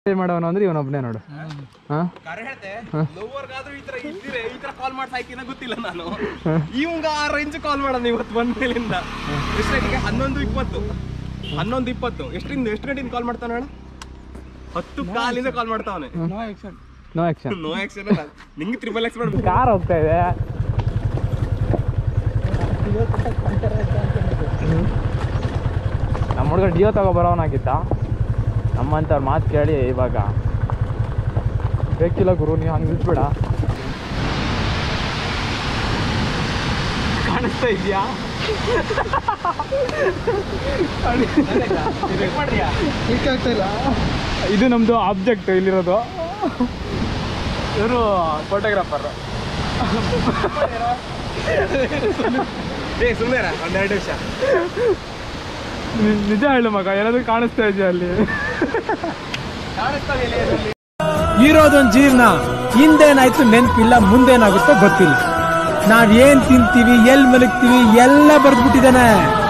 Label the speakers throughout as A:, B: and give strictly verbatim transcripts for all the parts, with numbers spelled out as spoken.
A: ಮಾಡೋನು ಅಂದ್ರೆ ಇವನೊಬ್ಬನೇ ನೋಡು.
B: ಗೊತ್ತಿಲ್ಲ ನಾನು ಇವಂಗ ಆ ರೇಂಜ್ ಕಾಲ್ ಮಾಡೋಣ ಇವತ್ತು ಬಂದ ಮೇಲಿಂದ. ಎಷ್ಟು ಗಂಟೆಗೆ? ಹನ್ನೊಂದು ಇಪ್ಪತ್ತು ಹನ್ನೊಂದು ಇಪ್ಪತ್ತು ಎಷ್ಟರಿಂದ ಎಷ್ಟು ಗಂಟೆಯಿಂದ ಕಾಲ್ ಮಾಡ್ತಾನ ಹೇಳ? ಹತ್ತು ಕಾಲಿಂದ ಕಾಲ್ ಮಾಡ್ತಾವನೆ.
A: No action no action
B: no action ನಿಂಗೆ ತ್ರಿಬಲ್ ಎಕ್ಸ್ ಮಾಡ್ಬೇಕು.
A: ಕಾರ್ ಹೋಗ್ತಾ ಇದೆ. ನಮ್ಮ ಹುಡುಗ ಡಿಯೋ ತಗೋ ಬರೋವನಾಗಿದ್ದ. ನಮ್ಮಂಥವ್ರ ಮಾತು ಕೇಳಿ ಇವಾಗ ಬೇಕಿಲ್ಲ ಗುರು, ನೀವು ಹಂಗೆ ನಿಲ್ಸ್ಬೇಡ. ಕಾಣಿಸ್ತಾ ಇದೆಯಾ? ಇದು ನಮ್ಮದು ಆಬ್ಜೆಕ್ಟ್ ಇಲ್ಲಿರೋದು. ಇವರು ಫೋಟೋಗ್ರಾಫರ್.
B: ಏ ಸುಮ್ಮನೆ ಒಂದೆರಡು ನಿಮಿಷ
A: ನಿಜ ಹೇಳು ಮಗ, ಏನಾದ್ರು ಕಾಣಿಸ್ತಾ ಇದೆಯಾ ಅಲ್ಲಿ?
C: ಇರೋದೊಂದು ಜೀವನ, ಹಿಂದೇನಾಯ್ತು ನೆನಪಿಲ್ಲ, ಮುಂದೇನಾಗುತ್ತೋ ಗೊತ್ತಿಲ್ಲ. ನಾವ್ ಏನ್ ತಿಂತೀವಿ, ಎಲ್ ಮಲಗ್ತೀವಿ ಎಲ್ಲ ಬರ್ದ್ಬಿಟ್ಟಿದ್ದಾನೆ.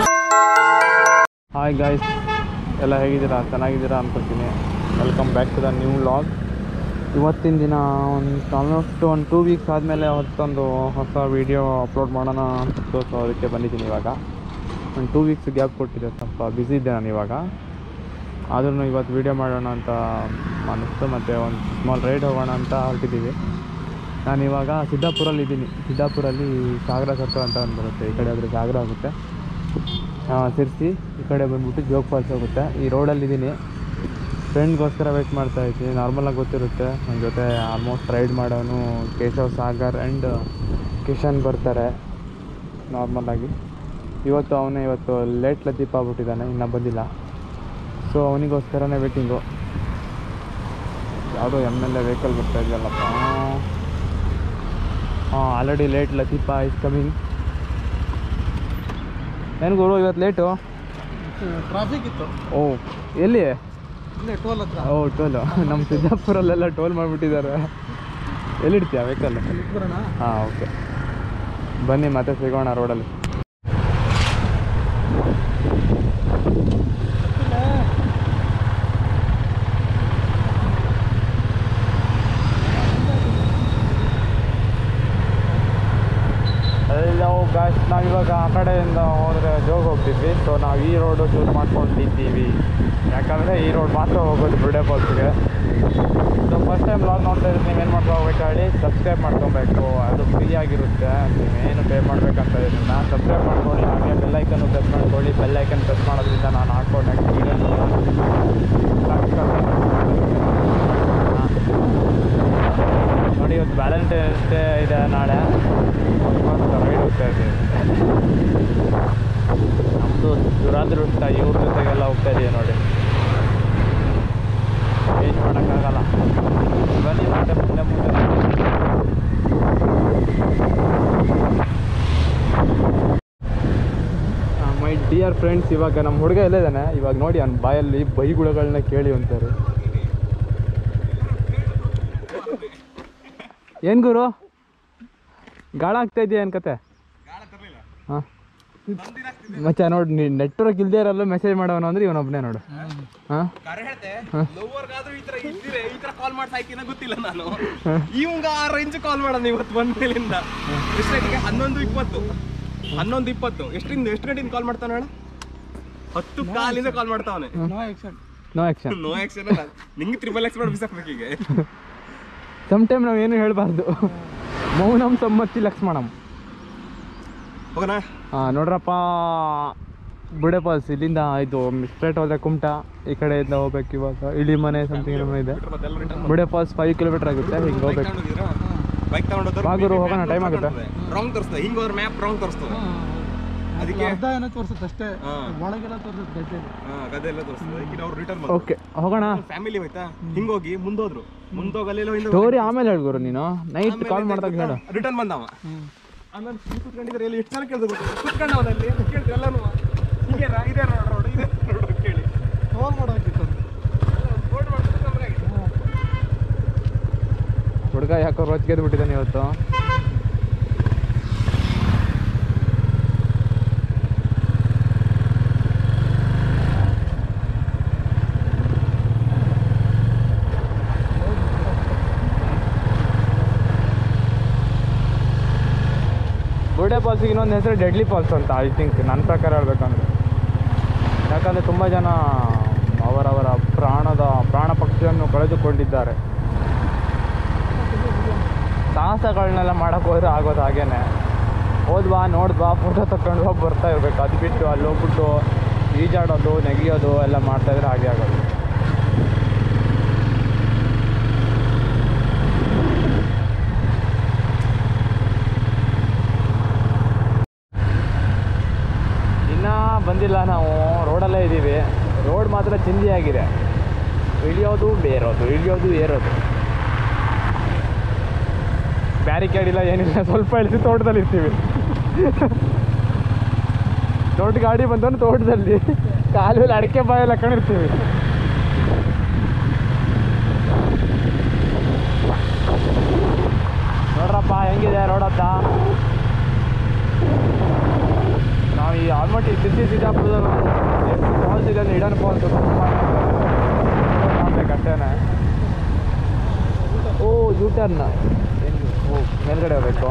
A: ಹಾಯ್ ಗಾಯ್ಸ್, ಎಲ್ಲ ಹೇಗಿದ್ದೀರಾ? ಚೆನ್ನಾಗಿದ್ದೀರಾ ಅನ್ಕೊಳ್ತೀನಿ. Welcome back to the new vlog. ಇವತ್ತಿನ ದಿನ ಒಂದು ಆಲ್ಮೋಸ್ಟ್ ಒಂದು ಟೂ ವೀಕ್ಸ್ ಆದಮೇಲೆ ಹೊತ್ತೊಂದು ಹೊಸ ವೀಡಿಯೋ ಅಪ್ಲೋಡ್ ಮಾಡೋಣ ಅನಿಸ್ತು. ಸೊ ಅದಕ್ಕೆ ಬಂದಿದ್ದೀನಿ ಇವಾಗ. ಒಂದು ಟೂ ವೀಕ್ಸ್ ಗ್ಯಾಪ್ ಕೊಟ್ಟಿದ್ದೆ, ಸ್ವಲ್ಪ ಬ್ಯುಸಿ ಇದ್ದೆ ನಾನು ಇವಾಗ. ಆದ್ರೂ ಇವತ್ತು ವೀಡಿಯೋ ಮಾಡೋಣ ಅಂತ ಅನ್ನಿಸ್ತು. ಮತ್ತು ಒಂದು ಸ್ಮಾಲ್ ರೈಡ್ ಹೋಗೋಣ ಅಂತ ಹೊರಟಿದ್ದೀವಿ. ನಾನು ಇವಾಗ ಸಿದ್ದಾಪುರಲ್ಲಿ ಇದ್ದೀನಿ. ಸಿದ್ದಾಪುರಲ್ಲಿ ಸಾಗರ ಸರ್ಕಲ್ ಅಂತ ಒಂದು ಬರುತ್ತೆ. ಈ ಕಡೆ ಆದರೆ ಸಾಗರ ಆಗುತ್ತೆ, ಸಿರ್ಸಿ. ಈ ಕಡೆ ಬಂದ್ಬಿಟ್ಟು ಜೋಗ್ ಫಾಲ್ಸ್ ಹೋಗುತ್ತೆ. ಈ ರೋಡಲ್ಲಿದ್ದೀನಿ. ಫ್ರೆಂಡ್ಗೋಸ್ಕರ ವೆಯ್ಟ್ ಮಾಡ್ತಾ ಇದ್ದೀನಿ. ನಾರ್ಮಲಾಗಿ ಗೊತ್ತಿರುತ್ತೆ, ನನ್ನ ಜೊತೆ ಆಲ್ಮೋಸ್ಟ್ ರೈಡ್ ಮಾಡೋನು ಕೇಶವ್, ಸಾಗರ್ ಆ್ಯಂಡ್ ಕಿಶನ್ ಬರ್ತಾರೆ ನಾರ್ಮಲಾಗಿ. ಇವತ್ತು ಅವನೇ ಇವತ್ತು ಲೇಟ್ ಲತೀಪ್ ಆಗ್ಬಿಟ್ಟಿದ್ದಾನೆ, ಇನ್ನೂ ಬಂದಿಲ್ಲ. ಸೊ ಅವನಿಗೋಸ್ಕರನೇ ವೇಟಿಂಗು. ಯಾವುದೋ ಎಮ್ ಎಲ್ ಎ ವೆಹಿಕಲ್ ಬರ್ತಾ ಇದೆಯಲ್ಲಪ್ಪ. ಹಾಂ, already late Latif is coming. ಏನು ಗುರು ಇವತ್ತು ಲೇಟು?
B: ಟ್ರಾಫಿಕ್ ಇತ್ತು.
A: ಓ, ಎಲ್ಲಿ?
B: ಟೋಲ್ ಹತ್ರ.
A: ಓ, ಟೋಲು. ನಮ್ಮ ಸಿದ್ದಾಪುರಲ್ಲೆಲ್ಲ ಟೋಲ್ ಮಾಡಿಬಿಟ್ಟಿದ್ದಾರೆ. ಎಲ್ಲಿಡ್ತೀಯ ವೆಹಿಕಲ್? ಹಾಂ, ಓಕೆ, ಬನ್ನಿ ಮತ್ತೆ ಸಿಗೋಣ ರೋಡಲ್ಲಿ. ಗಾಯ್ಸ್, ನಾವಿವಾಗ ಆ ಕಡೆಯಿಂದ ಹೋದರೆ ಜೋಗ್ ಹೋಗ್ತಿದ್ವಿ. ಸೊ ನಾವು ಈ ರೋಡು ಚೂಸ್ ಮಾಡ್ಕೊಂಡಿದ್ದೀವಿ, ಯಾಕಂದರೆ ಈ ರೋಡ್ ಮಾತ್ರ ಹೋಗೋದು ಬ್ರಿಡೆ ಫಾಲ್ಸ್ಗೆ. ಸೊ ಫಸ್ಟ್ ಟೈಮ್ ಲಾಗ್ ನೋಡ್ತಾ ಇದ್ರೆ ನೀವೇನು ಮಾಡ್ಕೋಬೇಕು ಹೇಳಿ, ಸಬ್ಸ್ಕ್ರೈಬ್ ಮಾಡ್ಕೊಬೇಕು. ಅದು ಫ್ರೀಯಾಗಿರುತ್ತೆ, ನೀವೇನು ಪೇ ಮಾಡಬೇಕಂತ ಇದನ್ನು ಸಬ್ಸ್ಕ್ರೈಬ್ ಮಾಡ್ಕೊಳ್ಳಿ. ಹಾಗೆ ಬೆಲ್ಲೈಕನ್ನು ಪ್ರೆಸ್ ಮಾಡ್ಕೊಳ್ಳಿ. ಬೆಲ್ಲೈಕನ್ ಪ್ರೆಸ್ ಮಾಡೋದ್ರಿಂದ ನಾನು ಹಾಕೋ ನೆಕ್ಸ್ಟ್ ವೀಡಿಯೋ ನೋಡಿ. ಇವತ್ತು ವ್ಯಾಲೆಂಟೈನ್ಸ್ ಡೇ ಇದೆ ನಾಳೆ. ರೈಡ್ ಹೋಗ್ತಾ ಇದ್ದೀವಿ. ನಮ್ಮದು ದುರಾದೃಷ್ಟ, ಇವ್ರ ಜೊತೆಗೆಲ್ಲ ಹೋಗ್ತಾ ಇದ್ದೀವಿ ನೋಡಿ. ಏನು ಮಾಡೋಕ್ಕಾಗಲ್ಲ. ಬನ್ನಿ ಮತ್ತೆ ಮುಂದೆ ಮುಂದೆ. ಮೈ ಡಿಯರ್ ಫ್ರೆಂಡ್ಸ್, ಇವಾಗ ನಮ್ಮ ಹುಡುಗ ಎಲ್ಲೇದಾನೆ ಇವಾಗ ನೋಡಿ. ಅವ್ನ ಬಾಯಲ್ಲಿ ಬೈಗುಳಗಳನ್ನ ಕೇಳಿ ಅಂತಾರೆ. ಏನು ಗುರು ಗಾಳ ಆಗ್ತಾ ಇದೆಯಾ ಏನು ಕತೆ? ಹಾಂ ಮಚ್ಚ ನೋಡಿ, ನೀ ನೆಟ್ವರ್ಕ್ ಇಲ್ದೇ ಇರಲ್ಲ ಮೆಸೇಜ್ ಮಾಡೋನು ಅಂದ್ರೆ ಇವನೊಬ್ಬನೇ ನೋಡು. ಹಾಂ,
B: ಗೊತ್ತಿಲ್ಲ ನಾನು ಇವಂಗ ಆ ರೇಂಜ್ ಕಾಲ್ ಮಾಡೋಣ ಇವತ್ತು ಬಂದ ಮೇಲಿಂದ. ಎಷ್ಟು ಗಂಟೆಗೆ? ಹನ್ನೊಂದು ಇಪ್ಪತ್ತು ಹನ್ನೊಂದು ಇಪ್ಪತ್ತು ಎಷ್ಟರಿಂದ ಎಷ್ಟು ಗಂಟೆಯಿಂದ ಕಾಲ್ ಮಾಡ್ತಾನ ಹೇಳ? ಹತ್ತು ಕಾಲಿಂದ ಕಾಲ್ ಮಾಡ್ತಾವನೆ.
A: No action no action
B: no action ನಿಂಗೆ ತ್ರಿಬಲ್ ಎಕ್ಸ್ ಮಾಡಿ ಬಿಸಾಕ್ಬೇಕೀಗ.
A: ಸಮ್ ಟೈಮ್ ನಾವು ಏನು ಹೇಳಬಾರ್ದು. ಮೌನಂ ಸಮ್ಮತಿ ಲಕ್ಷ್ಮಣಂ.
B: ಹೋಗೋಣ.
A: ಹಾಂ ನೋಡ್ರಪ್ಪ, ಬುಡೆ ಫಾಲ್ಸ್ ಇಲ್ಲಿಂದ ಇದು ಸ್ಟ್ರೇಟ್ ಹೋದ್ರೆ ಕುಮಟ. ಈ ಕಡೆಯಿಂದ ಹೋಗ್ಬೇಕು. ಇವಾಗ ಇಳಿ ಮನೆ ಸಮಥಿಂಗ್ ಏನೋ ಇದೆ. ಬುಡೆ ಫಾಲ್ಸ್ ಫೈವ್ ಕಿಲೋಮೀಟರ್ ಆಗುತ್ತೆ. ಹಿಂಗೆ ಹೋಗ್ಬೇಕು.
B: ಬೈಕ್ ತಗೊಂಡು
A: ಬಾಗುರು ಹೋಗೋಣ, ಟೈಮ್ ಆಗುತ್ತೆ.
B: ರಾಂಗ್ ತೋರಿಸ್ತದೆ, ಹಿಂಗೆ ಹೋದ್ರೆ ಮ್ಯಾಪ್ ರಾಂಗ್ ತೋರಿಸ್ತದೆ. ಅದಕ್ಕೆ
C: ಅರ್ಧ ಏನೋ ತೋರಿಸುತ್ತೆ ಅಷ್ಟೇ, ಒಳಗೆಲ್ಲ ತೋರಿಸುತ್ತೆ, ಗದ್ದೆ
B: ಗದ್ದೆ ಎಲ್ಲ ತೋರಿಸ್ತದೆ. ಅದಕ್ಕೆ ಅವ್ರು ರಿಟರ್ನ್
A: ಓಕೆ ಹೋಗೋಣ.
B: ಫ್ಯಾಮಿಲಿ ಹೋಯ್ತಾ, ಹಿಂಗೋಗಿ ಮುಂದೋದ್ರು. ಮುಂದೋಗಲ್ಲ
A: ಸ್ಟೋರಿ ಆಮೇಲೆ ಹೇಳ್ಗುರು. ನೀನು ನೈಟ್ ಕಾಲ್ ಮಾಡಿದಾಗ ಹೇಳು.
B: ರಿಟರ್ನ್ ಬಂದವ. ಆಮೇಲೆ ಕುತ್ಕೊಂಡಿದ್ರೆ ಎಲ್ಲಿ ಎಷ್ಟು ಜನ ಕೇಳಿದ್ರು ಕುತ್ಕೊಂಡವನಲ್ಲಿ ಕೇಳಿದ್ರು ಎಲ್ಲನೂ ಹೀಗೆ ಇದೇ ರೋಡ್ ಇದೇ ರೋಡ್ ಕೇಳಿ ಫೋನ್ ಮಾಡೋಕಿತ್ತು.
A: ಹುಡುಗ ಯಾಕೋ ರೋಜ್ಗೆದ್ದು ಬಿಟ್ಟಿದ್ದಾನೆ ಇವತ್ತು. ಗೋಡೆ ಫಾಲ್ಸಿಗೆ ಇನ್ನೊಂದು ಹೆಸರು ಡೆಡ್ಲಿ ಫಾಲ್ಸ್ ಅಂತ ಐ ಥಿಂಕ್ ನನ್ನ ಪ್ರಕಾರ ಹೇಳ್ಬೇಕಂದ್ರೆ. ಯಾಕಂದರೆ ತುಂಬ ಜನ ಅವರವರ ಪ್ರಾಣದ ಪ್ರಾಣ ಪಕ್ಷಿಯನ್ನು ಕಳೆದುಕೊಂಡಿದ್ದಾರೆ. ಸಾಹಸಗಳನ್ನೆಲ್ಲ ಮಾಡೋಕ್ಕೆ ಹೋದರೆ ಆಗೋದು ಹಾಗೇನೆ. ಹೋದ್ವಾ ನೋಡಿದ್ವಾ ಫೋಟೋ ತಗೊಂಡ್ವಾ ಬರ್ತಾ ಇರಬೇಕು. ಅದು ಬಿಟ್ಟು ಅಲ್ಲಿ ಹೋಗ್ಬಿಟ್ಟು ಈಜಾಡೋದು ನೆಗೆಯೋದು ಎಲ್ಲ ಮಾಡ್ತಾಯಿದ್ರೆ ಹಾಗೆ ಆಗೋದು. ಇನ್ನೂ ಬಂದಿಲ್ಲ, ನಾವು ರೋಡಲ್ಲೇ ಇದ್ದೀವಿ. ರೋಡ್ ಮಾತ್ರ ಚಿಂದಿಯಾಗಿದೆ. ಇಳಿಯೋದು ಬೇರೋದು, ಇಳಿಯೋದು ಏರೋದು. ಬ್ಯಾರಿಕೇಡ್ ಇಲ್ಲ ಏನಿಲ್ಲ, ಸ್ವಲ್ಪ ಇಳಿಸಿ ತೋಟದಲ್ಲಿ ಇರ್ತೀವಿ. ದೊಡ್ಡ ಗಾಡಿ ಬಂದವನು ತೋಟದಲ್ಲಿ ಕಾಲಲ್ಲಿ ಅಡಿಕೆ ಬಾಯಲ್ಲಿ ಹಾಕೊಂಡಿರ್ತೀವಿ. ನೋಡ್ರಪ್ಪ ಹೆಂಗಿದೆ ರೋಡ್ ಅಂತ. ನಾವು ಈ ಆಲ್ಮೋಸ್ಟ್ ಈ ಸಿದ್ದಿ ಸಿದ್ದಾಪುರದಲ್ಲಿ ಎಷ್ಟು ಫಾಲ್ಸ್ ಇದೆ ಅಂದ್ರೆ ಇಡನ್ ಫಾಲ್ಸ್ ಮಾಡ್ಬೇಕಷ್ಟೇನೆ. ಓ ಯೂ ಟರ್ನ್ ಓ ಮೇಲ್ಗಡೆ ಹೋಗ್ಬೇಕು.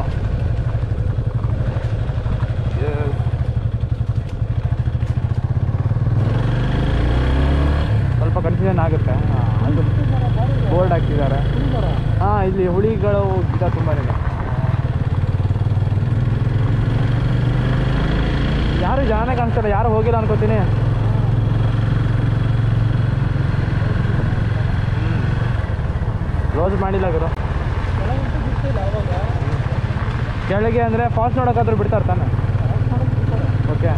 A: ಸ್ವಲ್ಪ ಕನ್ಫ್ಯೂಷನ್ ಆಗುತ್ತೆ. ಅದು ಬೋರ್ಡ್ ಹಾಕಿದ್ದಾರೆ. ಹಾಂ, ಇಲ್ಲಿ ಹುಳಿಗಳು ಗಿಡ ತುಂಬಾ ಇದೆ. ಯಾರು ಜಾನ ಕಾಣಿಸ್ತಾರೆ, ಯಾರು ಹೋಗಿಲ್ಲ ಅನ್ಕೋತೀನಿ. ಕ್ಲೋಸ್ ಮಾಡಿಲ್ಲ ಗುರು. ಕೆಳಗೆ ಅಂದರೆ ಫಾಲ್ಸ್ ನೋಡೋಕ್ಕಾದ್ರೂ ಬಿಡ್ತಾರೆ ತಾನೆ? ಓಕೆ.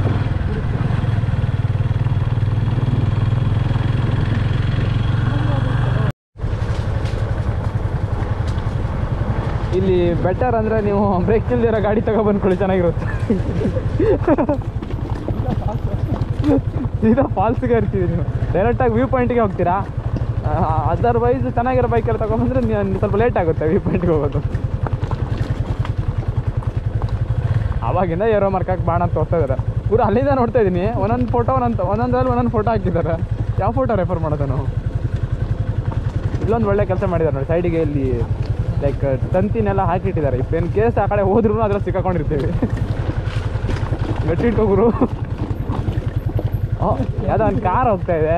A: ಇಲ್ಲಿ ಬೆಟರ್ ಅಂದರೆ ನೀವು ಬ್ರೇಕ್ ಇಲ್ದಿರೋ ಗಾಡಿ ತಗೊಬಂದ್ಕೊಳ್ಳಿ, ಚೆನ್ನಾಗಿರುತ್ತೆ. ಸೀದಾ ಫಾಲ್ಸ್ಗೆ ಇರ್ತೀವಿ. ನೀವು ಡೈರೆಕ್ಟಾಗಿ ವ್ಯೂ ಪಾಯಿಂಟಿಗೆ ಹೋಗ್ತೀರಾ. ಅದರ್ವೈಸ್ ಚೆನ್ನಾಗಿರೋ ಬೈಕಲ್ಲಿ ತಗೊಂಡ್ಬಂದ್ರೆ ನೀವು ಸ್ವಲ್ಪ ಲೇಟ್ ಆಗುತ್ತೆ ವ್ಯೂ ಪಾಯಿಂಟ್ಗೆ ಹೋಗೋದು. ಆವಾಗಿಂದ ಏರೋ ಮಾರ್ಕಾಗಿ ಬಾಣ ಅಂತ ತೋರಿಸ್ತಾ ಇದ್ದಾರೆ ಪೂರ. ಅಲ್ಲಿಂದ ನೋಡ್ತಾ ಇದ್ದೀನಿ ಒಂದೊಂದು ಫೋಟೋ ಒಂದೊಂದು ಒಂದೊಂದ್ರಲ್ಲಿ ಒಂದೊಂದು ಫೋಟೋ ಹಾಕಿದ್ದಾರೆ. ಯಾವ ಫೋಟೋ ರೆಫರ್ ಮಾಡೋದು ನಾವು? ಇಲ್ಲೊಂದು ಒಳ್ಳೆ ಕೆಲಸ ಮಾಡಿದ್ದಾರೆ ನೋಡಿ, ಸೈಡಿಗೆ ಇಲ್ಲಿ ಲೈಕ್ ತಂತಿನೆಲ್ಲ ಹಾಕಿಟ್ಟಿದ್ದಾರೆ. ಇಫ್ ಏನು ಕೇಸ್ ಆ ಕಡೆ ಹೋದ್ರೂ ಅದ್ರಲ್ಲಿ ಸಿಕ್ಕಾಕೊಂಡಿರ್ತೀವಿ. ಗಟ್ಟಿಟ್ಕೋಗುರು. ಯಾವುದೋ ಒಂದು ಕಾರ್ ಹೋಗ್ತಾ ಇದೆ.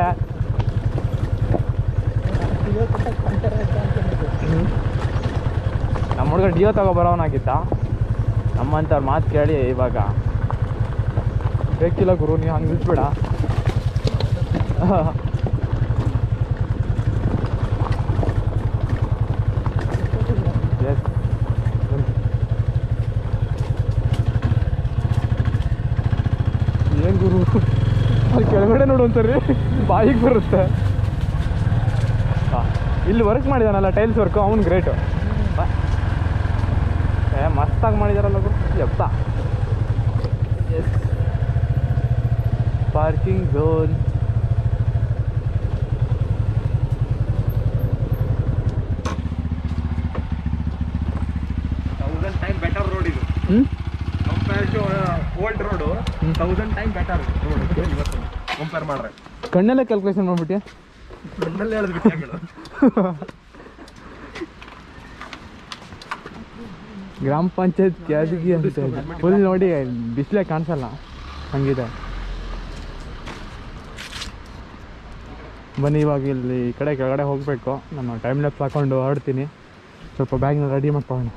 A: ನಮ್ಮ ಹುಡುಗ ಡಿಯೋ ತಗೋ ಬರೋವನಾಗಿದ್ದ. ನಮ್ಮಂಥವ್ರ ಮಾತು ಕೇಳಿ ಇವಾಗ ಬೇಕಿಲ್ಲ ಗುರು, ನೀವು ಹಂಗೆ ನಿಲ್ಸ್ಬೇಡ. ಎಸ್, ಏನು ಗುರು ಅಲ್ಲಿ ಕೆಳಗಡೆ ನೋಡು ಒಂದ್ಸರಿ ಬಾಯಿಗೆ ಬರುತ್ತೆ. ಇಲ್ಲಿ ವರ್ಕ್ ಮಾಡಿದಾನಲ್ಲ ಟೈಲ್ಸ್ ವರ್ಕು, ಅವ್ನು ಗ್ರೇಟು. ಏ ಮಸ್ತಾಗಿ ಮಾಡಿದಾರಲ್ಲ ಗುರು. ಯಪ್ಪ. Yes, parking zone.
B: Thousand time better road ಇದು
A: ಹ್ಞೂ
B: compare to old road. Thousand time better road ಇವತ್ತು ಕಂಪೇರ್ ಮಾಡ್ರೆ.
A: ಕಣ್ಣಲ್ಲೇ ಕ್ಯಾಲ್ಕುಲೇಷನ್ ಮಾಡ್ಬಿಟ್ಟು
B: ಕಣ್ಣಲ್ಲೇ ಹೇಳಿದ್ ವಿಷಯಗಳು.
A: ಗ್ರಾಮ ಪಂಚಾಯತ್ ಕ್ಯಾದಿಗಿ ಅಂತ ಫುಲ್ ನೋಡಿ ಬಿಸಿಲೇ ಕಾಣಿಸಲ್ಲ, ಹಂಗಿದೆ. ಬನ್ನಿ ಇವಾಗ ಇಲ್ಲಿ ಈ ಕಡೆ ಕೆಳಗಡೆ ಹೋಗಬೇಕು. ನಾನು ಟೈಮ್ ಲ್ಯಾಪ್ಸ್ ಹಾಕೊಂಡು ಹೊರಡ್ತೀನಿ. ಸ್ವಲ್ಪ ಬ್ಯಾಗ್ನ ರೆಡಿ ಮಾಡ್ಕೊಳ್ಳೋಣ.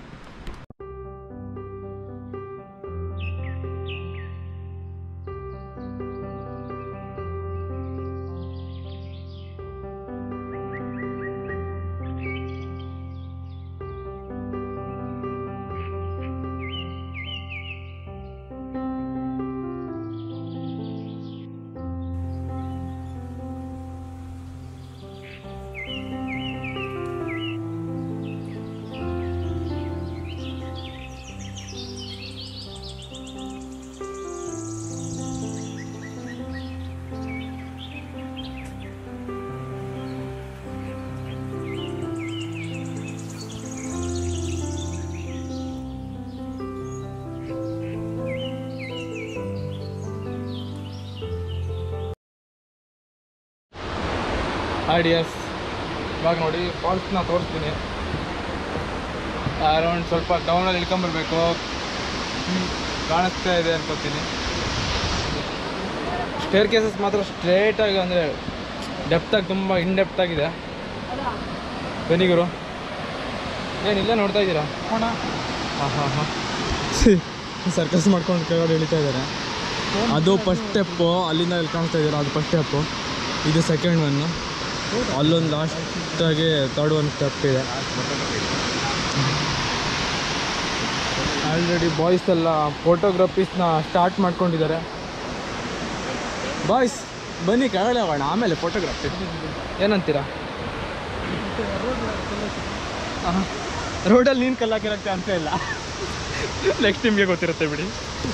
A: ಐಡಿಯಾಸ್ ಇವಾಗ ನೋಡಿ ಫಾಲ್ಸ್ನ ತೋರಿಸ್ತೀನಿ. ಅರೌಂಡ್ ಸ್ವಲ್ಪ ಡೌನಲ್ಲಿ ಇಳ್ಕೊಂಬರ್ಬೇಕು. ಕಾಣಿಸ್ತಾ ಇದೆ ಅನ್ಕೋತೀನಿ. ಸ್ಟೇರ್ ಕೇಸಸ್ ಮಾತ್ರ ಸ್ಟ್ರೇಟಾಗಿ ಅಂದರೆ ಡೆಪ್ತಾಗಿ ತುಂಬ ಇನ್ ಡೆಪ್ತಾಗಿದೆ. ಬನ್ನಿಗುರು ಏನಿಲ್ಲ ನೋಡ್ತಾ ಇದ್ದೀರಾ?
C: ಹೋಣ
A: ಹಾಂ ಹಾಂ ಹಾಂ ಸರ್ಕಸ್ ಮಾಡ್ಕೊಂಡು ಕೆಳಗಡೆ ಇಳಿತಾ ಇದ್ದಾರೆ. ಅದು ಫಸ್ಟ್ ಸ್ಟೆಪ್ಪು, ಅಲ್ಲಿಂದ ಇಲ್ಲಿ ಕಾಣಿಸ್ತಾ ಇದ್ದೀರಾ ಅದು ಫಸ್ಟ್ ಸ್ಟೆಪ್ಪು, ಇದು ಸೆಕೆಂಡ್ ಒನ್ನು, ಅಲ್ಲೊಂದು ಲಾಸ್ಟಾಗಿ ತರ್ಡ್ ಒನ್ ಸ್ಟೆಪ್ ಇದೆ. ಆಲ್ರೆಡಿ ಬಾಯ್ಸ್ ಎಲ್ಲ ಫೋಟೋಗ್ರಫೀಸ್ನ ಸ್ಟಾರ್ಟ್ ಮಾಡ್ಕೊಂಡಿದ್ದಾರೆ. ಬಾಯ್ಸ್ ಬನ್ನಿ ಕೆಳಗಡೆ ಹೋಗೋಣ, ಆಮೇಲೆ ಫೋಟೋಗ್ರಫಿ ಏನಂತೀರಾ? ಹಾಂ ರೋಡಲ್ಲಿ ನೀನು ಕಲ್ಲಾಕಿರೋಕ್ಕೆ ಅಂತ ಇಲ್ಲ, ನೆಕ್ಸ್ಟ್ ನಿಮಗೆ ಗೊತ್ತಿರುತ್ತೆ ಬಿಡಿ.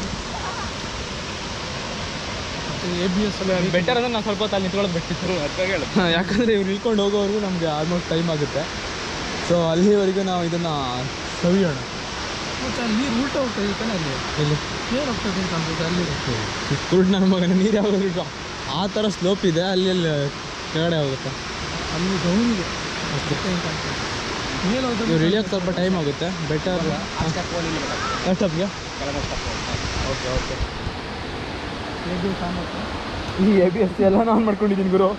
C: ಎ ಬಿ ಎಸ್ ಅಲ್ಲಿ
A: ಬೆಟರ್ ಅಂದರೆ ನಾನು ಸ್ವಲ್ಪ ಹೊತ್ತು ಅಲ್ಲಿ ನಿಂತ್ಕೊಳ್ಳೋದು ಬಿಟ್ಟಿತ್ತು
B: ಅರ್ಥ ಹೇಳು.
A: ಯಾಕಂದರೆ ಇವ್ರು ನಿಲ್ಕೊಂಡು ಹೋಗೋವರೆಗೂ ನಮಗೆ ಆಲ್ಮೋಸ್ಟ್ ಟೈಮ್ ಆಗುತ್ತೆ. ಸೊ ಅಲ್ಲಿವರೆಗೂ ನಾವು ಇದನ್ನು ಸವಿಯೋಣ.
C: ಮತ್ತೆ ಅಲ್ಲಿ ನೀರು ಉಲ್ಟ ಹೋಗ್ತಾ ಇದ್ದಾನೆ. ಅಲ್ಲಿ
A: ಇಲ್ಲಿ
C: ಏನು ಹೋಗ್ತದೆ ಅಂತ ಅನ್ಸುತ್ತೆ. ಅಲ್ಲಿ ಹೋಗ್ತದೆ
A: ಕುರುಡು ನನ್ನ ಮಗನ ನೀರು ಯಾವಾಗ ಆ ಥರ ಸ್ಲೋಪ್ ಇದೆ, ಅಲ್ಲಿ ಅಲ್ಲಿ ಕೆಳಗಡೆ ಹೋಗುತ್ತೆ.
C: ಅಲ್ಲಿ ಡೌನಿಗೆ ಅಷ್ಟೇ ಅಂತ ಅನ್ಸುತ್ತೆ. ಮೇಲೆ ಹೋದ್ರೆ
A: ಇವ್ರು ಇಳಿಯೋಕ್ಕೆ ಸ್ವಲ್ಪ ಟೈಮ್ ಆಗುತ್ತೆ. ಬೆಟರ್ ಸ್ಟೆಪ್ಗೆ okay okay
C: A B S ಆಗುತ್ತೆ.
A: ಈ ಎ ಬಿ ಎಸ್ ಎಲ್ಲ ನಾನು ಮಾಡ್ಕೊಂಡಿದ್ದೀನಿ ಗುರು.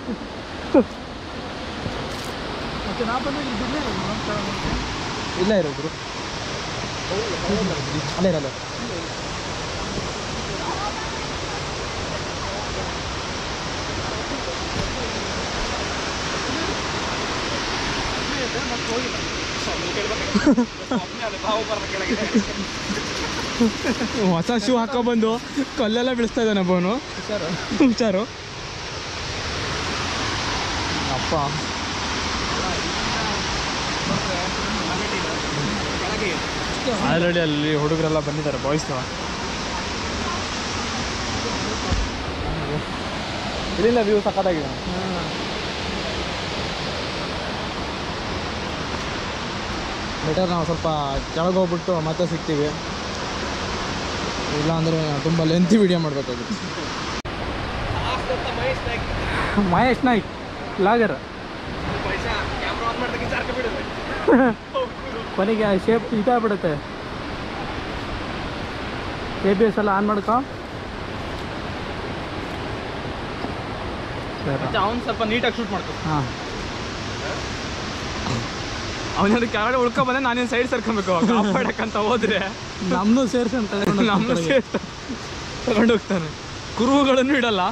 C: ಮತ್ತೆ ನಾ ಬಂದಾಗ ಇಲ್ಲಿ ಬಿಡಲೇ ಇರೋದು ನಮ್ಮ ಸ್ಥಳ ಮತ್ತೆ.
A: ಇಲ್ಲ ಇರೋ ಗುರು, ಅಲ್ಲೇ ಇರಲ್ಲ. ಹೊಸ ಶೂ ಹಾಕೊಬಂದು ಕಲ್ಲೆಲ್ಲ ಬೀಳಿಸ್ತಾ ಇದ್ದಾನೆ ಅವನು. ಹುಷಾರು ಅಪ್ಪ. ಆಲ್ರೆಡಿ ಅಲ್ಲಿ ಹುಡುಗರೆಲ್ಲ ಬಂದಿದ್ದಾರೆ ಬಾಯ್ಸ್. ಇಲ್ಲಿಂದ ವ್ಯೂ ಸಖತ್ತಾಗಿದೆ. ಬೆಟರ್ ನಾವು ಸ್ವಲ್ಪ ಕೆಳಗೆ ಹೋಗ್ಬಿಟ್ಟು ಮತ್ತೆ ಸಿಗ್ತೀವಿ, ಇಲ್ಲಾಂದರೆ ತುಂಬ ಲೆಂತಿ ವಿಡಿಯೋ ಮಾಡಬೇಕಾಗುತ್ತೆ.
C: ಮಹೇಶ್ ನಾಯ್ಕ್ ಲಾಗರ್ ಕೊನೆಗೆ ಶೇಪ್ ಇದಾಗ್ಬಿಡುತ್ತೆ. ಎ ಬಿ ಎಸ್ ಎಲ್ಲ ಆನ್ ಮಾಡ್ಕೊ.
A: ಅವ್ನು ಸ್ವಲ್ಪ ನೀಟಾಗಿ ಶೂಟ್ ಮಾಡ್ಕೊ.
C: ಹಾಂ
A: ಅವನಾದ್ರು ಕೆಳಗಡೆ ಉಳ್ಕೊ ಬಂದರೆ ನಾನೇನು ಸೈಡ್ ಸರ್ಕೊಬೇಕು ಕಾಪಾಡಕ್ಕಂತ ಹೋದ್ರೆ
C: ನಮ್ಮದು ಸೇರ್ಸ್ಕೊಂಡು
A: ನಮ್ಮ ತಗೊಂಡು ಹೋಗ್ತಾನೆ. ಕುರುಹುಗಳನ್ನು ಇಡಲ್ಲ.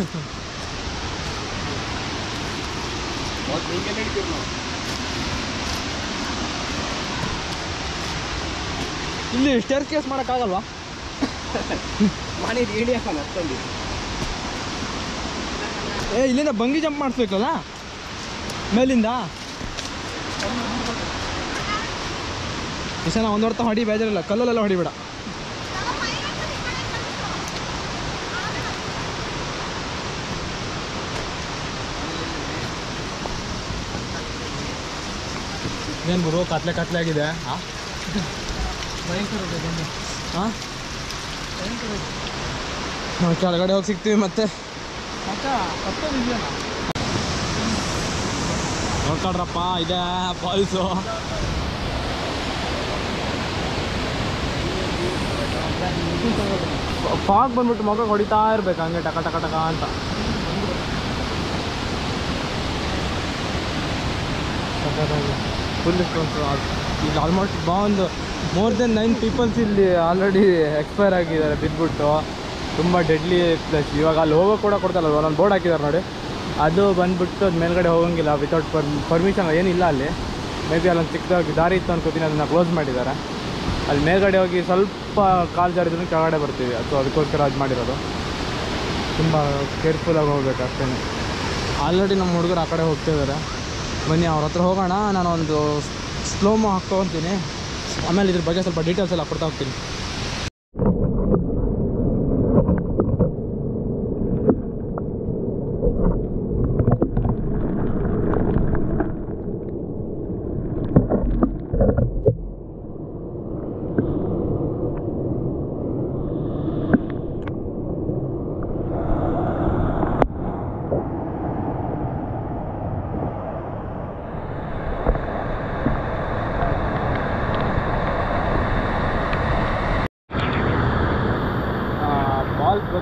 A: ಇಲ್ಲಿ ಸ್ಟೇರ್ ಕೇಸ್ ಮಾಡೋಕ್ಕಾಗಲ್ವಾ?
B: ಮಾಡಿ ಹೇಳಿ ಹಾಕೋಣ ಅಷ್ಟೊಂದು.
A: ಏ ಇಲ್ಲಿಂದ ಬಂಗಿ ಜಂಪ್ ಮಾಡಿಸ್ಬೇಕಲ್ಲ ಮೇಲಿಂದ. ಇಷ್ಟ ಒಂದು ಹೊಡ್ತಾ ಹೊಡಿ, ಬೇಜಾರಿಲ್ಲ, ಕಲ್ಲಲ್ಲೆಲ್ಲ ಹೊಡಿಬೇಡ. ಏನು ಗುರು ಕತ್ಲೆ ಕತ್ಲೆ ಆಗಿದೆ. ಹಾಂ
C: ಭಯಂಕರ
A: ಹಾಂ
C: ಭಯಂಕರ
A: ನಾವು ಕೆಳಗಡೆ ಹೋಗಿ ಸಿಗ್ತೀವಿ ಮತ್ತೆ.
C: ಅಕ್ಕ ಅಷ್ಟೊಂದು ಇದೆಯಲ್ಲ
A: ನೋಡ್ಕೊಳ್ರಪ್ಪ, ಇದೆ ಫಾಲ್ಸು. ಫಾಗ್ ಬಂದ್ಬಿಟ್ಟು ಮಗ ಹೊಡಿತಾ ಇರ್ಬೇಕು ಹಂಗೆ ಟಕ ಟಕ ಟಕ ಅಂತ. ಫುಲ್ ಈಗ ಆಲ್ಮೋಸ್ಟ್ ಒಂದು ಮೋರ್ ದೆನ್ ನೈನ್ ಪೀಪಲ್ಸ್ ಇಲ್ಲಿ ಆಲ್ರೆಡಿ ಎಕ್ಸ್ಪೈರ್ ಆಗಿದ್ದಾರೆ ಬಿದ್ದುಬಿಟ್ಟು. ತುಂಬ ಡೆಡ್ಲಿ ಪ್ಲೇಸ್. ಇವಾಗ ಅಲ್ಲಿ ಹೋಗೋ ಕೂಡ ಕೊಡ್ತಾರಲ್ಲ, ಒಂದೊಂದು ಬೋರ್ಡ್ ಹಾಕಿದ್ದಾರೆ ನೋಡಿ, ಅದು ಬಂದುಬಿಟ್ಟು ಅದು ಮೇಲ್ಗಡೆ ಹೋಗೋಂಗಿಲ್ಲ ವಿತೌಟ್ ಪರ್ ಪರ್ಮಿಷನ್ ಏನಿಲ್ಲ ಅಲ್ಲಿ. ಮೇ ಬಿ ಅಲ್ಲೊಂದು ಚಿಕ್ಕದಾಗಿ ದಾರಿ ಇತ್ತು ಅನ್ಕೋತೀನಿ, ಅದನ್ನು ಕ್ಲೋಸ್ ಮಾಡಿದ್ದಾರೆ. ಅಲ್ಲಿ ಮೇಲ್ಗಡೆ ಹೋಗಿ ಸ್ವಲ್ಪ ಕಾಲು ಜಾರಿದ್ರು ಕೆಳಗಡೆ ಬರ್ತೀವಿ, ಅದು ಅದಕ್ಕೋಸ್ಕರ ಅದು ಮಾಡಿರೋದು. ತುಂಬ ಕೇರ್ಫುಲ್ಲಾಗಿ ಹೋಗ್ಬೇಕು ಅಷ್ಟೇ. ಆಲ್ರೆಡಿ ನಮ್ಮ ಹುಡುಗರು ಆ ಕಡೆ ಹೋಗ್ತಿದ್ದಾರೆ. ಬನ್ನಿ ಅವ್ರ ಹತ್ರ ಹೋಗೋಣ. ನಾನೊಂದು ಸ್ಲೋಮೋ ಹಾಕ್ಕೊತೀನಿ, ಆಮೇಲೆ ಇದ್ರ ಬಗ್ಗೆ ಸ್ವಲ್ಪ ಡೀಟೇಲ್ಸ್ ಎಲ್ಲ ಕೊಡ್ತಾ ಹೋಗ್ತೀನಿ.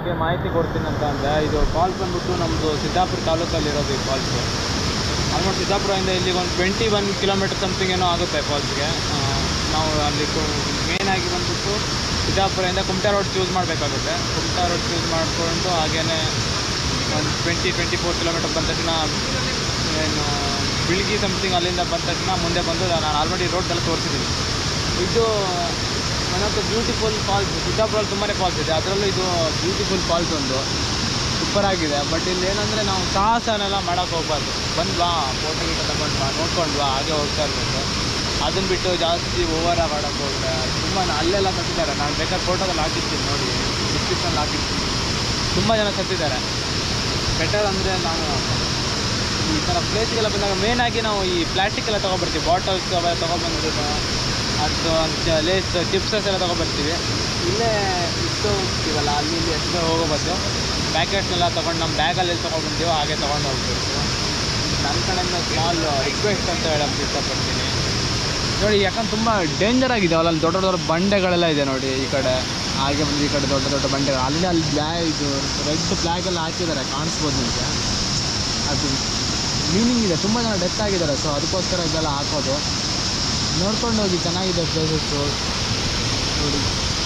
A: ಬಗ್ಗೆ ಮಾಹಿತಿ ಕೊಡ್ತೀನಿ ಅಂತ ಅಂದರೆ, ಇದು ಫಾಲ್ಸ್ ಬಂದ್ಬಿಟ್ಟು ನಮ್ಮದು ಸಿದ್ದಾಪುರ ತಾಲೂಕಲ್ಲಿರೋದು ಈ ಫಾಲ್ಸು. ಆಲ್ಮೋಸ್ಟ್ ಸಿದ್ದಾಪುರದಿಂದ ಇಲ್ಲಿಗೆ ಒಂದು ಟ್ವೆಂಟಿ ಒನ್ ಕಿಲೋಮೀಟರ್ ಸಮಥಿಂಗ್ ಏನೋ ಆಗುತ್ತೆ ಫಾಲ್ಸ್ಗೆ. ನಾವು ಅಲ್ಲಿ ಮೇಯ್ನಾಗಿ ಬಂದ್ಬಿಟ್ಟು ಸಿದ್ದಾಪುರದಿಂದ ಕುಮಟಾ ರೋಡ್ ಚೂಸ್ ಮಾಡಬೇಕಾಗುತ್ತೆ. ಕುಮಟಾ ರೋಡ್ ಚೂಸ್ ಮಾಡಿಕೊಂಡು ಹಾಗೇ ಒಂದು ಟ್ವೆಂಟಿ ಟ್ವೆಂಟಿ ಫೋರ್ ಕಿಲೋಮೀಟರ್ ಬಂದ ತಕ್ಷಣ ಏನು ಬಿಳ್ಗಿ ಸಮಥಿಂಗ್ ಅಲ್ಲಿಂದ ಬಂದ ತಕ್ಷಣ ಮುಂದೆ ಬಂದು ನಾನು ಆಲ್ರೆಡಿ ರೋಡ್ದೆಲ್ಲ ತೋರಿಸಿದ್ದೀನಿ. ಇದು one of the beautiful falls. ಸಿದ್ದಾಪುರಲ್ಲಿ ತುಂಬಾ ಫಾಲ್ಸ್ ಇದೆ, ಅದರಲ್ಲೂ ಇದು ಬ್ಯೂಟಿಫುಲ್ ಫಾಲ್ಸ್ ಒಂದು ಸೂಪರ್ ಆಗಿದೆ. ಬಟ್ ಇಲ್ಲಿ ಏನಂದರೆ ನಾವು ಸಾಹಸನೆಲ್ಲ ಮಾಡೋಕ್ಕೆ ಹೋಗ್ಬಾರ್ದು. ಬಂದ್ವಾ ಫೋಟೋ ಗೀಟೋ ತಗೊಂಡು ಬಾ ನೋಡ್ಕೊಂಡ್ವಾ ಹಾಗೆ ಹೋಗ್ತಾ ಇರಬೇಕು. ಅದನ್ನು ಬಿಟ್ಟು ಜಾಸ್ತಿ ಓವರ್ ಆಗಿ ಆಡೋಕ್ಕೆ ಹೋದರೆ ತುಂಬ ಅಲ್ಲೆಲ್ಲ ಸತ್ತಿದ್ದಾರೆ. ನಾನು ಬೇಕಾದ್ರೆ ಫೋಟೋದಲ್ಲಿ ಹಾಕಿರ್ತೀನಿ ನೋಡಿ, ಡಿಸ್ಕ್ರಿಪ್ಷನ್ ಹಾಕಿರ್ತೀನಿ. ತುಂಬ ಜನ ಸತ್ತಿದ್ದಾರೆ. ಬೆಟರ್ ಅಂದರೆ ನಾವು ಈ ಥರ ಪ್ಲೇಸ್ಗೆಲ್ಲ ಬಂದಾಗ ಮೇಯ್ನಾಗಿ ನಾವು ಈ ಪ್ಲಾಸ್ಟಿಕ್ ಎಲ್ಲ ತೊಗೊಬರ್ತೀವಿ, ಬಾಟಲ್ಸ್ ಅವೆಲ್ಲ ತೊಗೊಬಂದ್ಬಿಟ್ಟು ಅದು ಲೇಸ್ ಚಿಪ್ಸಸ್ ಎಲ್ಲ ತೊಗೊಬರ್ತೀವಿ. ಇಲ್ಲೇ ಇಟ್ಟು ಹೋಗ್ತೀವಲ್ಲ ಅಲ್ಲಿ ಇಲ್ಲಿ ಎಷ್ಟು ಹೋಗೋ ಬದಲು ಪ್ಯಾಕೆಟ್ನೆಲ್ಲ ತೊಗೊಂಡು ನಮ್ಮ ಬ್ಯಾಗಲ್ಲಿ ತೊಗೊಬಂತೀವೋ ಹಾಗೆ ತೊಗೊಂಡು ಹೋಗ್ಬೇಕು. ನನ್ನ ಕಡೆಯಿಂದ ಸ್ಮಾಲ್ ರಿಕ್ವೆಸ್ಟ್ ಅಂತ ಹೇಳೋಕ್ಕೆ ಇಷ್ಟಪಡ್ತೀನಿ ನೋಡಿ. ಯಾಕಂದ್ರೆ ತುಂಬ ಡೇಂಜರ್ ಆಗಿದೆ ಅಲ್ಲಿ ದೊಡ್ಡ ದೊಡ್ಡ ಬಂಡೆಗಳೆಲ್ಲ ಇದೆ ನೋಡಿ. ಈ ಕಡೆ ಹಾಗೆ ಬಂದು ಈ ಕಡೆ ದೊಡ್ಡ ದೊಡ್ಡ ಬಂಡೆಗಳು ಅಲ್ಲಿ ಅಲ್ಲಿ ಬ್ಲ್ಯಾ ಇದು ರೆಡ್ ಫ್ಲ್ಯಾಗ್ ಎಲ್ಲ ಹಾಕಿದ್ದಾರೆ, ಕಾಣಿಸ್ಬೋದು ನಿಮಗೆ. ಅದು ಮೀನಿಂಗ್ ಇದೆ, ತುಂಬ ಜನ ಡೆತ್ ಆಗಿದ್ದಾರೆ. ಸೊ ಅದಕ್ಕೋಸ್ಕರ ಇದೆಲ್ಲ ಹಾಕೋದು. ನೋಡ್ಕೊಂಡು ಹೋಗಿ, ಚೆನ್ನಾಗಿದೆ ಪ್ಲೇಸಸ್ಸು ನೋಡಿ.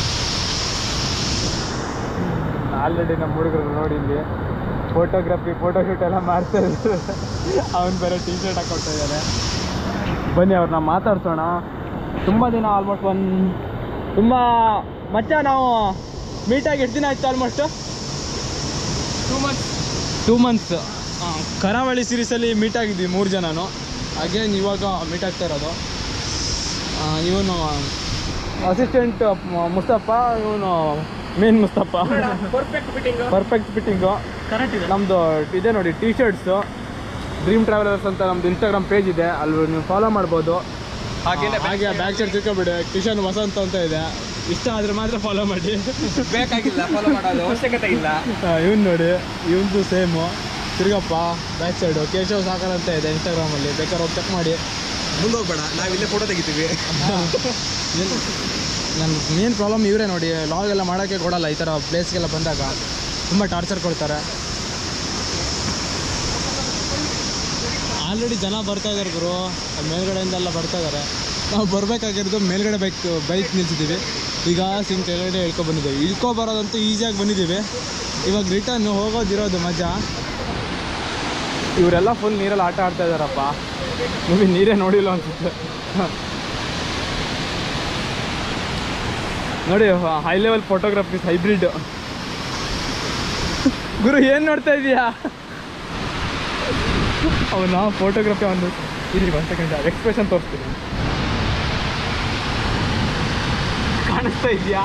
A: ಆಲ್ರೆಡಿ ನಮ್ಮ ಹುಡುಗರು ನೋಡಿ ಇಲ್ಲಿ ಫೋಟೋಗ್ರಫಿ ಫೋಟೋಶೂಟ್ ಎಲ್ಲ ಮಾಡ್ತಾ ಇದ್ದಾರೆ. ಅವನು ಬೇರೆ ಟಿ ಶರ್ಟ್ ಹಾಕ್ಕೊಳ್ತಾ ಇದ್ದಾರೆ. ಬನ್ನಿ ಅವ್ರನ್ನ ಮಾತಾಡ್ಸೋಣ. ತುಂಬ ದಿನ ಆಲ್ಮೋಸ್ಟ್ ಒಂದು ತುಂಬ ಮಚ್ಚ ನಾವು ಮೀಟಾಗಿ ಎಷ್ಟು ದಿನ ಆಯ್ತು? Almost
B: two months
A: two months ಕರಾವಳಿ ಸೀರೀಸಲ್ಲಿ ಮೀಟ್ ಆಗಿದ್ವಿ ಮೂರು ಜನನು. ಅಗೇನ್ ಇವಾಗ ಮೀಟ್ ಆಗ್ತಾ ಇರೋದು. ಇವನು ಅಸಿಸ್ಟೆಂಟ್ ಮುಸ್ತಫಾ, ಇವನು main Mustafa.
B: Perfect fitting
A: perfect fitting
B: correct ಇದೆ.
A: ನಮ್ಮದು ಇದೆ ನೋಡಿ ಟಿ ಶರ್ಟ್ಸು, ಡ್ರೀಮ್ ಟ್ರಾವೆಲರ್ಸ್ ಅಂತ ನಮ್ಮದು ಇನ್ಸ್ಟಾಗ್ರಾಮ್ ಪೇಜ್ ಇದೆ, ಅಲ್ಲಿ ನೀವು ಫಾಲೋ ಮಾಡ್ಬೋದು.
B: ಹಾಗೆ
A: ಹಾಗೆ ಬ್ಯಾಕ್ ಸೈಡ್ ತಿಳ್ಕೊಬಿಡಿ, ಕಿಶನ್ ವಸಂತ್ ಅಂತ ಇದೆ. ಇಷ್ಟ ಆದರೆ ಮಾತ್ರ ಫಾಲೋ ಮಾಡಿ,
B: ಬೇಕಾಗಿಲ್ಲ ಫಾಲೋ ಮಾಡೋದು ಅವಶ್ಯಕತೆ ಇಲ್ಲ.
A: ಇವನು ನೋಡಿ, ಇವನ್ದು ಸೇಮು ತಿರ್ಗಪ್ಪ ಬ್ಯಾಕ್ ಸೈಡು ಕೇಶವ್ ಸಾಕರ್ ಅಂತ ಇದೆ ಇನ್ಸ್ಟಾಗ್ರಾಮಲ್ಲಿ, ಬೇಕಾದ್ರೆ ಹೋಗಿ ಚೆಕ್ ಮಾಡಿ.
B: ಮುಂದೆ ಹೋಗ್ಬೇಡ, ನಾವಿಲ್ಲೇ ಫೋಟೋ ತೆಗಿತೀವಿ.
A: ನನ್ನ ಮೇನ್ ಪ್ರಾಬ್ಲಮ್ ಇವರೇ ನೋಡಿ, ಲಾಗ್ ಎಲ್ಲ ಮಾಡೋಕ್ಕೆ ಕೊಡಲ್ಲ. ಈ ಥರ ಪ್ಲೇಸ್ಗೆಲ್ಲ ಬಂದಾಗ ತುಂಬ ಟಾರ್ಚರ್ ಕೊಡ್ತಾರೆ. ಆಲ್ರೆಡಿ ಜನ ಬರ್ತಾ ಇದ್ದಾರೆ ಗುರು, ಮೇಲ್ಗಡೆಯಿಂದೆಲ್ಲ ಬರ್ತಾ ಇದ್ದಾರೆ. ನಾವು ಬರಬೇಕಾಗಿರೋದು ಮೇಲ್ಗಡೆ ಬೈಕ್ ಬೈಕ್ ನಿಲ್ಸಿದ್ದೀವಿ. ಈಗ ಸಿಂಗ್ ಕೆಳಗಡೆ ಇಳ್ಕೊ ಬಂದಿದ್ದೀವಿ. ಇಳ್ಕೊ ಬರೋದಂತೂ ಈಸಿಯಾಗಿ ಬಂದಿದ್ದೀವಿ. ಇವಾಗ ರಿಟರ್ನ್ ಹೋಗೋದಿರೋದು ಮಜಾ. ಇವರೆಲ್ಲ ಫುಲ್ ನೀರಲ್ಲಿ ಆಟ ಆಡ್ತಾ ಇದ್ದಾರಪ್ಪ. ನೀವು ನೀರೇ ನೋಡಿಲ್ಲ ಅನ್ಸುತ್ತೆ ನೋಡಿ. High level photographies hybrid. ಗುರು ಏನು ನೋಡ್ತಾ ಇದೀಯಾ? ಅವನ ಫೋಟೋಗ್ರಫಿ ಒಂದು ಇಲ್ಲಿ ಒಂದು ಸೆಕೆಂಡ್ ಎಕ್ಸ್ಪ್ರೆಷನ್ ತೋರಿಸ್ತೀನಿ. ಕಾಣಿಸ್ತಾ ಇದೆಯಾ?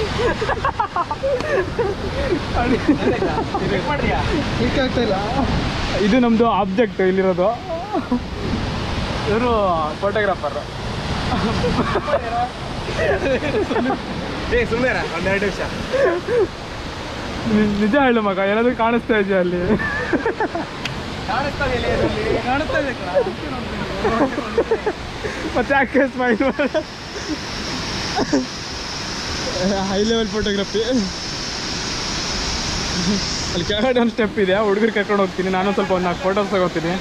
A: ಆಗ್ತಾ ಇಲ್ಲ. ಇದು ನಮ್ಮದು ಆಬ್ಜೆಕ್ಟ್ ಇಲ್ಲಿರೋದು. ಇವರು ಫೋಟೋಗ್ರಾಫರ್.
B: ಏ ಸುಮ್ಮನೆ ಒಂದೆರಡು ನಿಮಿಷ
A: ನಿಜ ಹೇಳು ಮಗ, ಏನಾದರೂ ಕಾಣಿಸ್ತಾ ಇದೆಯಾ ಅಲ್ಲಿ?
B: ಕಾಣಿಸ್ತಾ ಇದೆ.
A: ಮತ್ತೆ ಯಾಕೆ ಸ್ಮೈಲ್ ಹೈ ಲೆವೆಲ್ ಫೋಟೋಗ್ರಫಿ. ಅಲ್ಲಿ ಕೆಳಗಡೆ ಒಂದು ಸ್ಟೆಪ್ ಇದೆ, ಹುಡುಗರು ಕರ್ಕೊಂಡು ಹೋಗ್ತೀನಿ. ನಾನು ಸ್ವಲ್ಪ ಒಂದು ನಾಲ್ಕು ಫೋಟೋಸ್ ತಗೋತೀನಿ.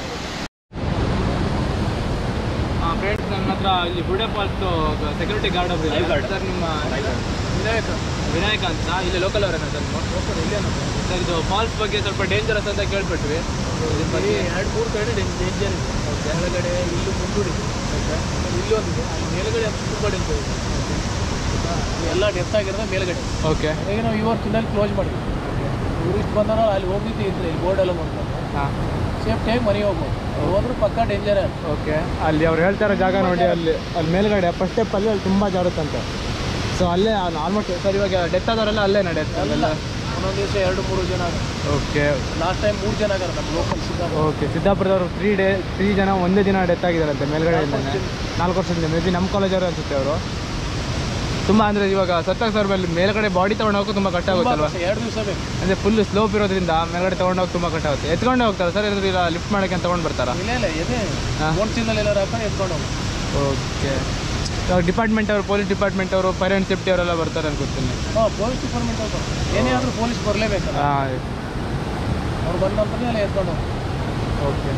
A: ಫ್ರೆಂಡ್ಸ್, ನನ್ನ ಹತ್ರ ಇಲ್ಲಿ ಬುಡೆ ಫಾಲ್ಸ್ದು ಸೆಕ್ಯೂರಿಟಿ ಗಾರ್ಡ್ ಒಬ್ಬರು ಸರ್. ನಿಮ್ಮ ವಿನಾಯಕ ವಿನಾಯಕ ಅಂತ ಇಲ್ಲಿ ಲೋಕಲ್ ಅವರೇನಾ ಸರ್? ಲೋಕಲ್ ಇಲ್ಲೇ ಸರ್. ಇದು ಫಾಲ್ಸ್ ಬಗ್ಗೆ ಸ್ವಲ್ಪ ಡೇಂಜರಸ್ ಅಂತ ಕೇಳ್ಬಿಟ್ವಿ.
C: ಎರಡು ಮೂರು ಕಡೆ ಡೇಂಜರ್ ಇದೆ. ಕೆಳಗಡೆ ಇಲ್ಲೂ ಮುಂದೂಡಿದೆ, ಇಲ್ಲೊಂದಿದೆ, ಅಲ್ಲಿ ಮೇಲುಗಡೆ ತುಂಬ ಡೇಂಜರ್ ಇದೆ. ಎಲ್ಲ ಡೆತ್ ಆಗಿರೋದು ಮೇಲುಗಡೆ.
A: ಓಕೆ.
C: ಈಗ ನಾವು ಈ ವರ್ಷದಲ್ಲಿ ಕ್ಲೋಸ್ ಮಾಡಿದ್ವಿ. ಟೂರಿಸ್ಟ್ ಬಂದಾರ ಅಲ್ಲಿ ಹೋಗಿದ್ದು ಇದ್ರೆ ಇಲ್ಲಿ ಬೋರ್ಡ್ ಎಲ್ಲ ನೋಡ್ತಾರೆ.
A: ಹಾಂ,
C: ಸೇಫ್ಟಿಯಾಗಿ ಮನೆ ಹೋಗ್ಬೋದು. ಹೋದ್ರೂ ಪಕ್ಕ ಡೇಂಜರ್.
A: ಓಕೆ. ಅಲ್ಲಿ ಅವ್ರು ಹೇಳ್ತಾರೋ ಜಾಗ ನೋಡಿ, ಅಲ್ಲಿ ಅಲ್ಲಿ ಮೇಲ್ಗಡೆ ಫಸ್ಟ್ ಸ್ಟೆಪ್ಪಲ್ಲಿ ಅಲ್ಲಿ ತುಂಬ ಜಾರುತ್ತಂತೆ. ಸೊ ಅಲ್ಲೇ ಆಲ್ಮೋಸ್ಟ್ ಸರ್ ಇವಾಗ ಡೆತ್ ಆದವರೆಲ್ಲ ಅಲ್ಲೇ ನಡೆಯುತ್ತೆ ಅಲ್ಲೆಲ್ಲ.
C: ಒಂದೊಂದು ದಿವಸ ಎರಡು ಮೂರು ಜನ ಆಗ.
A: ಓಕೆ.
C: ಲಾಸ್ಟ್ ಟೈಮ್ ಮೂರು ಜನ ಆಗಾರ ನಮ್ಮ ಲೋಕಲ್ ಸಿದ್ದಾಪುರ.
A: ಓಕೆ. ಸಿದ್ದಾಪುರದವರು ತ್ರೀ ಡೇ ತ್ರೀ ಜನ ಒಂದೇ ದಿನ ಡೆತ್ ಆಗಿದ್ದಾರಂತೆ ಮೇಲ್ಗಡೆಯಿಂದನೇ. ನಾಲ್ಕು ವರ್ಷದಿಂದ ಮೇ ಬಿ ನಮ್ಮ ಕಾಲೇಜವರು ಅನಿಸುತ್ತೆ ಅವರು. ತುಂಬ ಅಂದರೆ ಇವಾಗ ಸತ್ತಾಗ ಸರ್ ಮೇಲೆ ಮೇಲ್ಗಡೆ ಬಾಡಿ ತೊಗೊಂಡು ಹೋಗೋಕೆ ತುಂಬ ಕಷ್ಟ ಆಗುತ್ತಲ್ವ?
C: ಎರಡು ದಿವಸ ಬೇಕು.
A: ಅಂದರೆ ಫುಲ್ ಸ್ಲೋಪ್ ಇರೋದ್ರಿಂದ ಮೇಲ್ಗಡೆ ತೊಗೊಂಡು ಹೋಗಿ ತುಂಬ ಕಷ್ಟ ಆಗುತ್ತೆ. ಎತ್ಕೊಂಡೇ ಹೋಗ್ತಾರೆ ಸರ್, ಏನಾದರೂ ಇಲ್ಲ ಲಿಫ್ಟ್ ಮಾಡೋಕ್ಕೆ ತೊಗೊಂಡು ಬರ್ತಾರಾ?
C: ಇಲ್ಲ ಇಲ್ಲ ಇದೆ
A: ಹಾಂ,
C: ಬೋಟ್ ಚಿನ್ನಲ್ಲಿ ಎಲ್ಲರೂ ಹಾಕೊಂಡು ಎತ್ಕೊಂಡು ಹೋಗಿ.
A: ಓಕೆ. ಡಿಪಾರ್ಟ್ಮೆಂಟ್ ಅವರು, ಪೊಲೀಸ್ ಡಿಪಾರ್ಟ್ಮೆಂಟ್ ಅವರು, ಫೈರ್ ಆ್ಯಂಡ್ ಸೇಫ್ಟಿ ಅವರೆಲ್ಲ ಬರ್ತಾರೆ ಅನ್ಕೋತೀನಿ.
C: ಹಾಂ, ಪೊಲೀಸ್ ಡಿಪಾರ್ಟ್ಮೆಂಟ್ ಅವರು ಏನೇ ಆದರೂ ಪೊಲೀಸ್ ಬರಲೇಬೇಕು.
A: ಹಾಂ,
C: ಅವ್ರು ಬಂದ ನಂತರನೇ ಎಲ್ಲ ಎತ್ಕೊಂಡು.
A: ಓಕೆ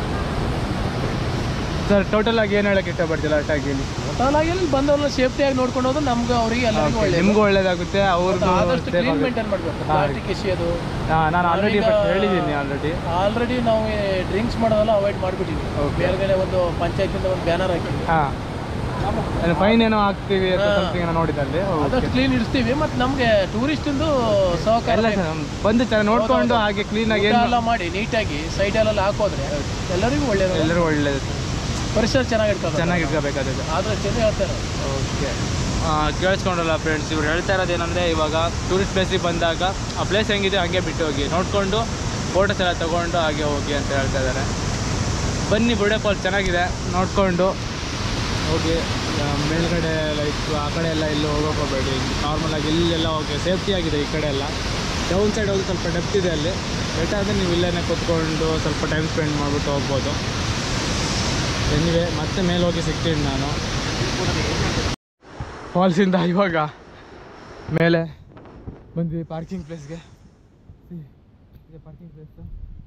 A: ಸರ್, ಟೋಟಲ್ ಆಗಿ ಏನು ಹೇಳಕ್ಕೆ ಇಷ್ಟಪಡ್ತೀರಾ ಅಷ್ಟಾಗಿ?
C: ಟೋಟಲ್ ಆಗಿ ಇಲ್ಲಿ ಬಂದವ್ರನ್ನ ಸೇಫ್ಟಿಯಾಗಿ ನೋಡ್ಕೊಂಡು ಹೋದ್ರೆ ನಮ್ಗೆ ಅವರಿಗೆ ಎಲ್ಲರಿಗೂ ಒಳ್ಳೆ,
A: ನಿಮಗೂ ಒಳ್ಳೇದಾಗುತ್ತೆ, ಅವ್ರದ್ದು
C: ಆದಷ್ಟು ಕ್ಲೀನ್ ಮೇಂಟೈನ್ ಮಾಡಬೇಕು. ಪ್ಲಾಸ್ಟಿಕ್ ಎಸೆಯೋದು
A: ನಾನು ಆಲ್ರೆಡಿ ಹೇಳಿದ್ದೀನಿ. ಆಲ್ರೆಡಿ
C: ಆಲ್ರೆಡಿ ನಾವು ಡ್ರಿಂಕ್ಸ್ ಮಾಡೋದೆಲ್ಲ ಅವಾಯ್ಡ್ ಮಾಡಿಬಿಟ್ಟಿದ್ವಿ. ಮೇಲ್ಗಡೆ ಒಂದು ಪಂಚಾಯತಿಂದ ಒಂದು ಬ್ಯಾನರ್ ಹಾಕಿದ್ವಿ.
A: ಹಾಂ, ಫೈನ್ ಏನೋ ಹಾಕ್ತೀವಿ ಅಂತ ಸಮಥಿಂಗ್ ಏನೋ ನೋಡಿದಲ್ಲಿ.
C: ಆದಷ್ಟು ಕ್ಲೀನ್ ಇಡಿಸ್ತೀವಿ. ಮತ್ತು ನಮಗೆ ಟೂರಿಸ್ಟಿಂದು ಸಹಕಾರ
A: ಎಲ್ಲ ಬಂದು ಚೆನ್ನಾಗಿ ನೋಡ್ಕೊಂಡು ಹಾಗೆ ಕ್ಲೀನಾಗಿ
C: ಎಲ್ಲ ಮಾಡಿ ನೀಟಾಗಿ ಸೈಡಲ್ಲೆಲ್ಲ ಹಾಕೋದ್ರೆ ಎಲ್ಲರಿಗೂ ಒಳ್ಳೇದು,
A: ಎಲ್ಲರೂ ಒಳ್ಳೇದು,
C: ಪರಿಸರ ಚೆನ್ನಾಗಿ ಇಟ್ಕೊಂಡು
A: ಚೆನ್ನಾಗಿ ಇಟ್ಕೋಬೇಕಾದ್ರೆ.
C: ಆದಷ್ಟು ಜನ ಹೇಳ್ತಾರೆ.
A: ಓಕೆ, ಕೇಳಿಸ್ಕೊಂಡಲ್ಲ ಫ್ರೆಂಡ್ಸ್, ಇವ್ರು ಹೇಳ್ತಾ ಇರೋದೇನೆಂದರೆ ಇವಾಗ ಟೂರಿಸ್ಟ್ ಪ್ಲೇಸಿಗೆ ಬಂದಾಗ ಆ ಪ್ಲೇಸ್ ಹೆಂಗಿದೆ ಹಂಗೆ ಬಿಟ್ಟು ಹೋಗಿ, ನೋಡಿಕೊಂಡು ಫೋಟೋಸ್ ಎಲ್ಲ ತೊಗೊಂಡು ಹಾಗೆ ಹೋಗಿ ಅಂತ ಹೇಳ್ತಾ ಇದ್ದಾರೆ. ಬನ್ನಿ, ಬುಡೆ ಫಾಲ್ಸ್ ಚೆನ್ನಾಗಿದೆ, ನೋಡಿಕೊಂಡು ಹೋಗಿ. ಮೇಲ್ಗಡೆ ಲೈಕ್ ಆ ಕಡೆ ಎಲ್ಲ ಎಲ್ಲೂ ಹೋಗೋಕೆ ಹೋಗಬೇಡಿ, ನಾರ್ಮಲಾಗಿ ಇಲ್ಲೆಲ್ಲ ಹೋಗಿ ಸೇಫ್ಟಿ ಆಗಿದೆ. ಈ ಕಡೆ ಎಲ್ಲ ಡೌನ್ ಸೈಡ್ ಹೋಗಿ ಸ್ವಲ್ಪ ಡೆಪ್ತ್ ಇದೆ ಅಲ್ಲಿ, ಬೆಟ್ಟಾದರೆ ನೀವು ಇಲ್ಲೇ ಕೂತ್ಕೊಂಡು ಸ್ವಲ್ಪ ಟೈಮ್ ಸ್ಪೆಂಡ್ ಮಾಡಿಬಿಟ್ಟು ಹೋಗ್ಬೋದು. ಎನಿವೆ ಮತ್ತೆ ಮೇಲೆ ಹೋಗಿ ಸಿಗ್ತೀನಿ ನಾನು ಫಾಲ್ಸಿಂದ. ಇವಾಗ ಮೇಲೆ ಬಂದ್ವಿ ಪಾರ್ಕಿಂಗ್ ಪ್ಲೇಸ್ಗೆ. ಇದೆ ಪಾರ್ಕಿಂಗ್ ಪ್ಲೇಸು.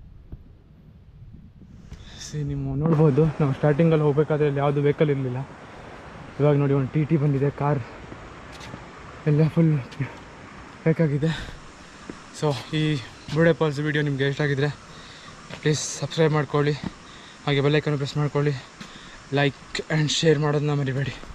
A: ಸಿ ನೀವು ನೋಡ್ಬೋದು, ನಾವು ಸ್ಟಾರ್ಟಿಂಗಲ್ಲಿ ಹೋಗ್ಬೇಕಾದ್ರೆ ಇಲ್ಲಿ ಯಾವುದು ವೆಹಿಕಲ್ ಇರಲಿಲ್ಲ. ಇವಾಗ ನೋಡಿ ಒಂದು ಟಿ ಟಿ ಬಂದಿದೆ, ಕಾರ್ ಎಲ್ಲ ಫುಲ್ ಬೇಕಾಗಿದೆ. ಸೊ ಈ ಬುಡೆ ಫಾಲ್ಸ್ ವಿಡಿಯೋ ನಿಮಗೆ ಇಷ್ಟ ಆಗಿದ್ರೆ ಪ್ಲೀಸ್ ಸಬ್ಸ್ಕ್ರೈಬ್ ಮಾಡ್ಕೊಳ್ಳಿ, ಹಾಗೆ ಬೆಲ್ ಐಕನ್ ಪ್ರೆಸ್ ಮಾಡ್ಕೊಳ್ಳಿ, ಲೈಕ್ ಆ್ಯಂಡ್ ಶೇರ್ ಮಾಡೋದನ್ನ ಮರಿಬೇಡಿ.